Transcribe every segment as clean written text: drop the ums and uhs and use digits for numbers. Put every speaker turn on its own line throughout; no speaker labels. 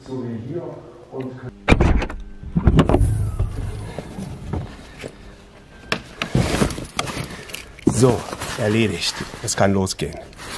So wie hier. Und so, erledigt. Es kann losgehen.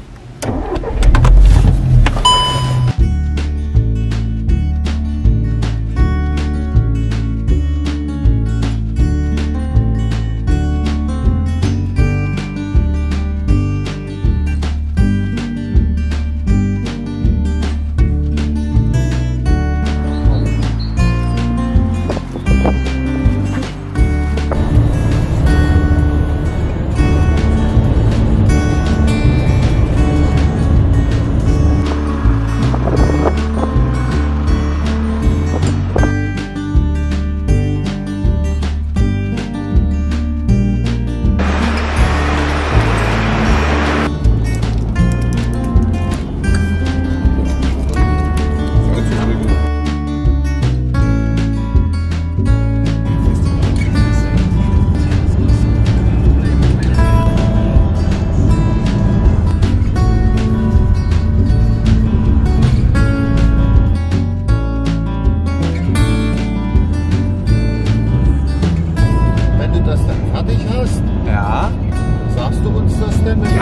Ja.
Sagst du uns das denn?
Ja.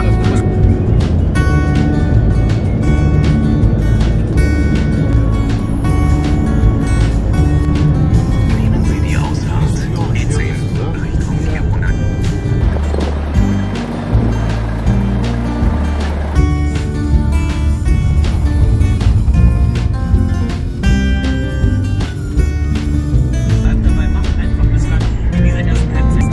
Nehmen Sie die Ausfahrt durch 10 Richtung 400. Dabei macht einfach bislang in dieser ersten Halbzeit.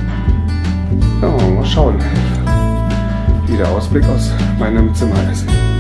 Ja, mal schauen, wie der Ausblick aus meinem Zimmer ist.